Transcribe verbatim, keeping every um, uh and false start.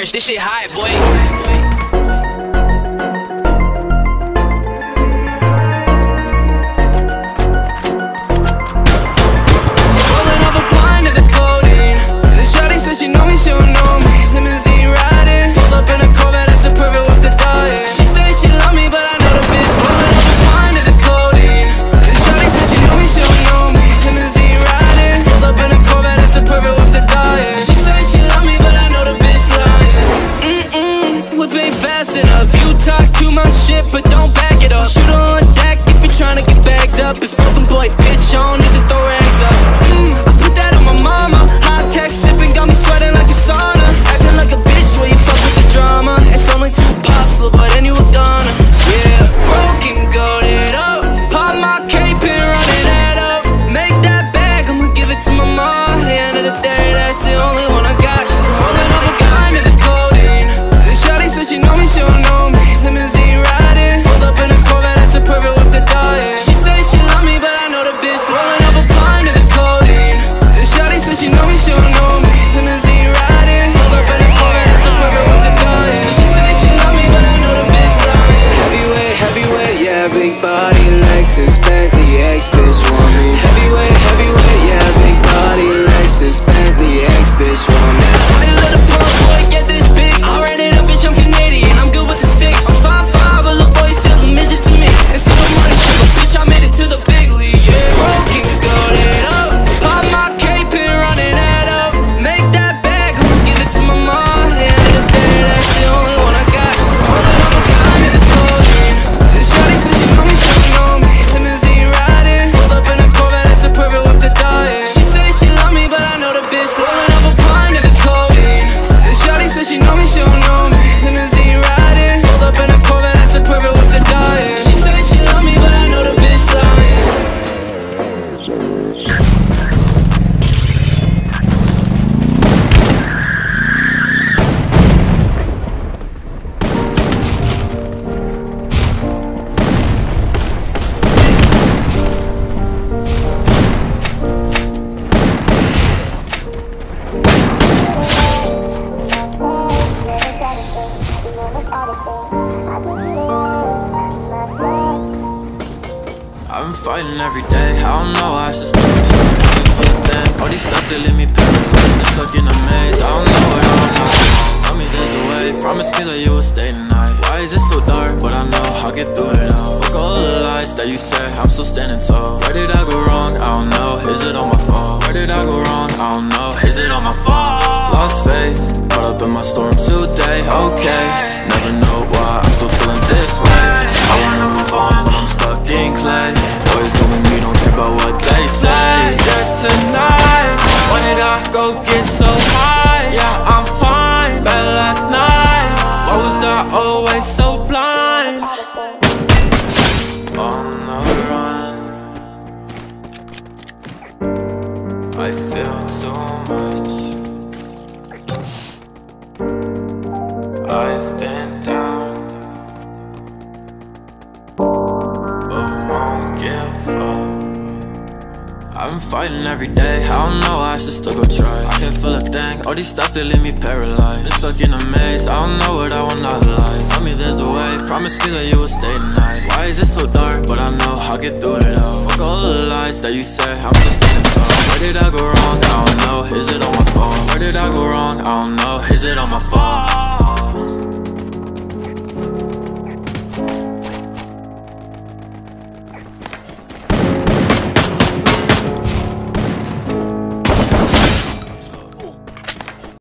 merch. This shit hot, boy. She know me, she don't know me. Limousine riding, pulled up in a Corvette, that's the perfect with the diet. She say she love me, but I know the bitch rolling up a pint of the codeine. And shawty said she know me, she don't know me. Limousine riding, pulled up in a Corvette, that's the perfect with the diet. She say she love me, but I know the bitch lying. Mm-mm, whip ain't fast enough. You talk too much shit, but don't back it up. Shoot her on deck if you're trying to get bagged up. It's broken boy, bitch, I don't need to throw rags up. Mm, I put that on my mama. High tech sipping, got me sweating like a sauna. Acting like a bitch when you fuck with the drama. It's only two pops, little boy, then you a goner. Yeah, broken, goated up. Pop my cape and run it that up. Make that bag, I'ma give it to my mom. At the end of the day, that's the only one I got. She's holding up a dime in the codeine. And shawty said she know me, she don't know me. Limousine riding, pulled up in a Corvette, that's the perfect with the diet. She say she love me, but I know the bitch rolling up a pint of the codeine. And shawty said she know me, she don't know me. Limousine riding, pulled up in a Corvette, that's the perfect with the diet. She say she love me, but I know the bitch lying. Heavyweight, heavyweight, yeah, big body, Lexus, Bentley, ex-bitch want me. Heavyweight, heavyweight, yeah, big body, Lexus, Bentley, ex-bitch want me. Why you let a poor boy get this big? I ran it up, bitch, I'm Canadian, I'm good with the sticks. I'm five five, a little boy still a midget to me. It's good money, shit, but bitch, I made it to the big league, yeah. Broken, goated up, pop my cape and run it that up. Make that bag, I'ma give it to my mom. At the end of the day, that's the only one I got. She's holding up a dime in the codeine. And shawty said she know me, she don't know me. Limousine riding, pulled up in a Corvette, that's the perfect with the diet. She say she love me, but I know the bitch rolling up a pint of the codeine. And shawty said she know me, she don't know me. Limousine riding, pulled up in a Corvette, that's the perfect with the diet. She say she love me, but I know the bitch lying. I've been fighting every day, I don't know why I should stop it. For the thing, all these stuff they leave me paralyzed. Been stuck in a maze, I don't know what I don't know. Tell me there's a way, promise me that you will stay tonight. Why is it so dark, but I know I'll get through it all. Fuck all the lies that you said, I'm still standing tall. Where did I go wrong, I don't know, is it all my fault? Where did I go wrong, I don't know, is it all my fault? Lost faith, caught up in my storm today, okay. Never know why I'm still feeling this way. I wanna move on, but I'm stuck in clay. Boys telling me don't care about what they say. Yeah, tonight, when did I go get so high? Yeah, I'm fine, bad last night. Why was I always so blind? On the run, I feel too much. I've been down, but won't give up. I've been fighting every day, I don't know why I should still go try. I can't feel a thing, all these thoughts they leave me paralyzed. Been stuck in a maze, I don't know what I want out of life. Tell me there's a way, promise me that you will stay tonight. Why is it so dark, but I know I'll get through it all. Fuck all the lies that you said, I'm still standing tall. Where did I go wrong, I don't know, is it all my fault? Where did I go wrong, I don't know, is it all my fault?